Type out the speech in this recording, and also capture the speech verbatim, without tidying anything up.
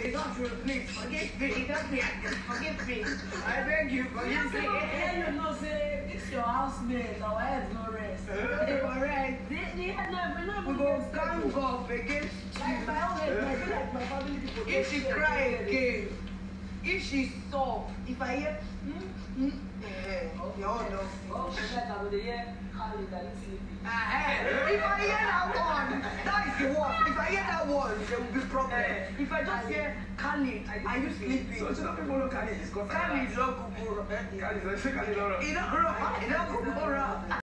It's not true, please. Forgive me. It's not me. Forgive me. I beg you, forgive me. Yeah, you know, say, it's your housemate. Our heads no rest. Correct. They, they had never, never. We go gang up against Like my own head, I feel like my family people. if she cry again, if she stop, if I hear, hmm, hmm, eh, you all know. Oh, like I would hear Khalid and sleeping. If I hear that one, that is the one. If I hear that one, there will be problem. If I just hear Khalid, are you sleeping? So, so don't people know Khalid is called Khalid is not Kubura. Khalid, let's say Khalid, all right. He not Kubura.